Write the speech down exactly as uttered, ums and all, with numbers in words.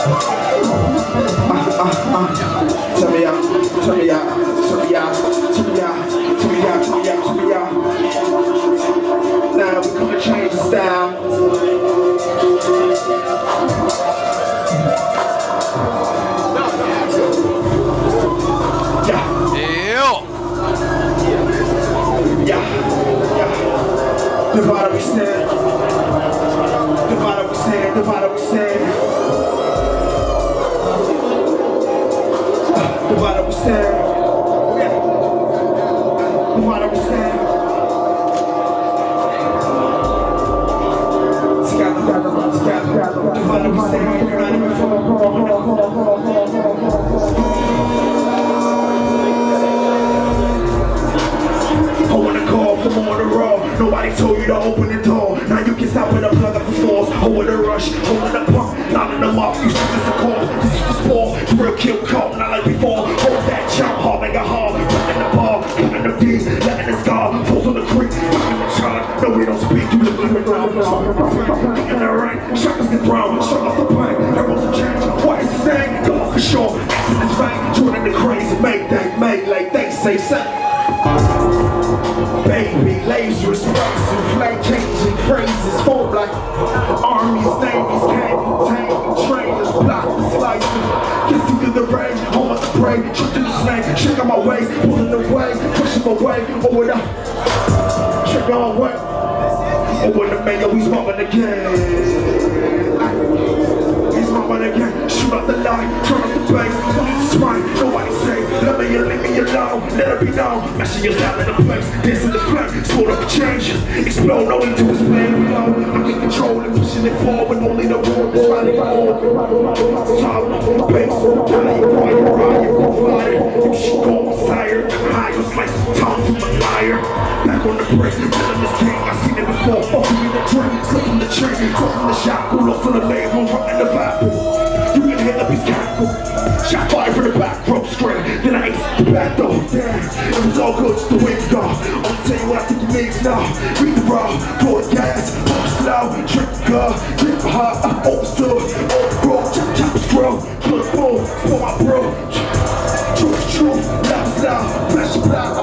uh, uh. Turn me up, turn me up, turn me up, turn me up, turn me up, turn me up, turn me up. Now we're gonna change the style. Yeah. Yeah. Yeah. Divided we stand. Divided we stand. Divided we stand. Divided we stand. Yeah. Divided we stand. Together, together, divided we stand. United we fall. I wanna call for more to raw. Nobody told you to open the door. Now you can stop when I plug up the force. Hold the rush, hold the pump, lining them up. You see this a call, this is the sport. Real kill call, not like before. Hold that jump, hard, make a hard. Putting the ball, cutting the beat, letting the scar. Falls on the creek, fucking the charge. No, we don't speak, you look like a ground. In the rain, shotguns get thrown, shut off the pain. Everyone's a change, what is his name? Go off the shore, ass in his vein. Joining the crazy, make that, make like they say, say. Baby, laser explosive, flame changing phrases, full black armies, navies, candy, tank, trainers, block the slicing. Kissing through the range, home of the prey, shoot through the snake, shake on my waist, pulling away, pushing away, over the shake on way. Over the mayo, he's mobbing again. He's mobbing again, shoot out the light, turn up the bass, it's right, nobody say, let me in, leave me alone, let it be known, mashing yourself in the place, dancing the flame, sort of change, explode, no need to explain, we know, I can control it, pushing it forward, only the road is riding on, solid, bass, higher, quiet, riot, provided, if she goes higher, higher, slice the tongue from a liar, back on the break, telling this king, I seen it before, fucking in the drink, slipping the train, crossing the shop, who lost on the label, running the Bible, you can hit up his cackle, shot fire from the back, rope straight, then I ate the back door, damn, it was all good, just the way to go, I'll tell you what I think you need to know, read the raw, pour the gas, pump slow, drink the car, drink the hot, uh, overstood, overgrown, chop chop scroll, pull the bull, pour my bro, truth, truth, loud, loud, flash, loud,